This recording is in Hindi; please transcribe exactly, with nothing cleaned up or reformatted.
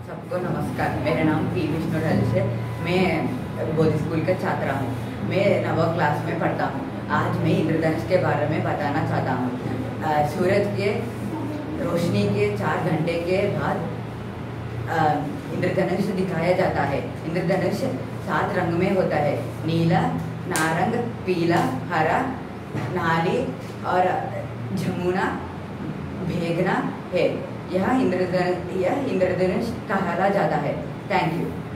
सबको नमस्कार। मेरा नाम पी विष्णु रजस है। मैं बोधि स्कूल का छात्रा हूँ। मैं नवा क्लास में पढ़ता हूँ। आज मैं इंद्रधनुष के बारे में बताना चाहता हूँ। सूरज के रोशनी के चार घंटे के बाद इंद्रधनुष दिखाया जाता है। इंद्रधनुष सात रंग में होता है: नीला, नारंग, पीला, हरा, नाली और जमुना भेगना है। यह इंद्रधनुष यह इंद्रधनुष कहला जाता है। Thank you.